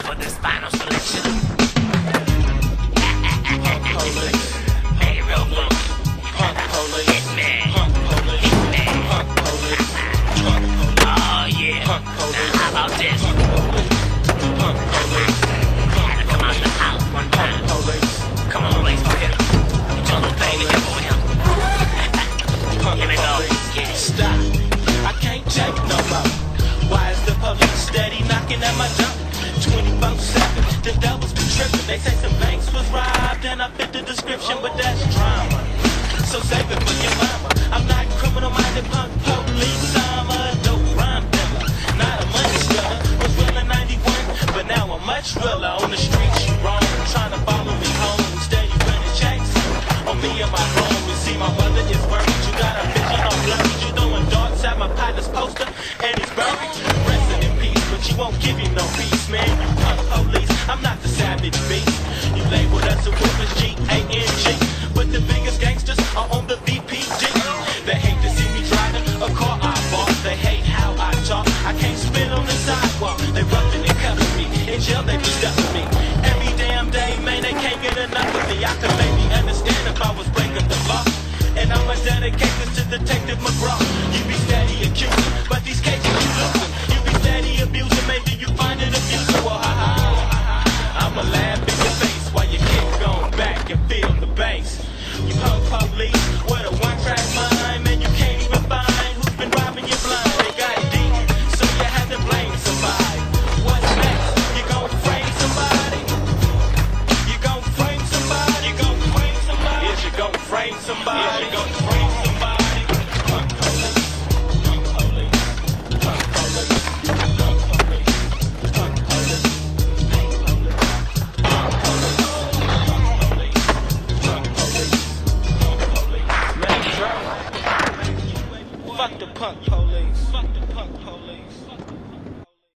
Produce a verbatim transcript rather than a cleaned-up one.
for this final selection. Make it real fun. Punk police. Hitman. Punk police. Hitman. Punk police. Punk police. Oh yeah. Punk police. Now how about this? Punk police. Punk police. Had to come out the house one time. Punk police. Come on, race for him. Put your little baby here for him. Here we go. Yeah. Stop. I can't take no more. Why is the police steady knocking at my door? twenty-four seven, the devils be tripping. They say some banks was robbed and I fit the description, but that's drama. So save it for your mama. I'm not criminal-minded punk police. I'm a dope rhyme dealer, not a money spiller. Was real in ninety-one, but now I'm much realer. On the streets you wrong, trying to follow me home. Steady running checks on me and my home. You see my mother is worried. You got a vision on blurry. You throwing darts at my partner's poster and he's buried. Resting in peace, but you won't give you no peace, man. You punk police, I'm not the savage beast. You labeled us a whoopers, G A N G, but the biggest gangsters are on the V P G. They hate to see me driving a car I bought. They hate how I talk. I can't spit on the sidewalk. They roughing and cuffing me. In jail they be stuffing me. Every damn day, man, they can't get enough of me. I could maybe understand if I was breaking the law. And I'ma dedicate this to Detective McGraw. You be steady accusing, but these cases you losing. You be steady abusing, maybe you find it amusing. Well, ha ha, I'ma laugh in your face while you keep going back and feel the bass. You punk police with a one-track mind, man, you can't even find who's been robbing you blind. They got deep, so you had to blame somebody. What's next? You gon' frame somebody? You gon' frame somebody? You gon' frame somebody? Is you gon' frame somebody? Is you gon' frame somebody? Punk police, punk police, punk police, punk police, punk police, punk police, punk police, punk police, punk police. Man, drop. Fuck the punk police. Fuck the punk police.